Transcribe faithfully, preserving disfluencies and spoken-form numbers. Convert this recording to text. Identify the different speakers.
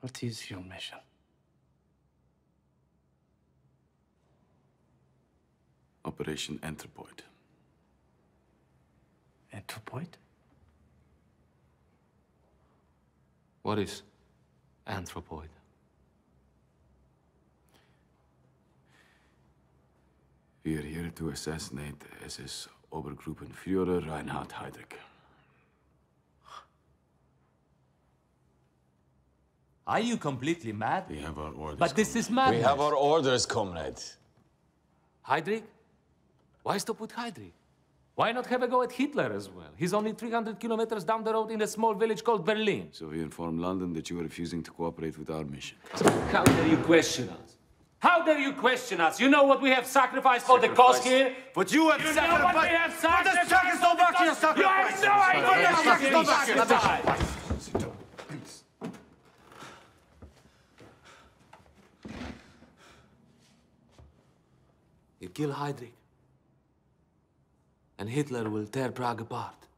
Speaker 1: What is your mission?
Speaker 2: Operation Anthropoid.
Speaker 1: Anthropoid?
Speaker 3: What is Anthropoid?
Speaker 2: We are here to assassinate S S Obergruppenführer Reinhard Heydrich.
Speaker 3: Are you completely mad?
Speaker 2: We have our orders.
Speaker 3: But this is madness.
Speaker 4: We have our orders, comrade.
Speaker 3: Heydrich? Why stop with Heydrich? Why not have a go at Hitler as well? He's only three hundred kilometers down the road in a small village called Berlin.
Speaker 2: So we informed London that you are refusing to cooperate with our mission.
Speaker 3: How dare you question us? How dare you question us? You know what we have sacrificed for the cause here?
Speaker 4: But you have
Speaker 3: You know
Speaker 4: sacrificed.
Speaker 3: what we have sacrificed?
Speaker 4: For the Czechoslovakia
Speaker 3: You have no idea what we have sacrificed. You kill Heydrich, and Hitler will tear Prague apart.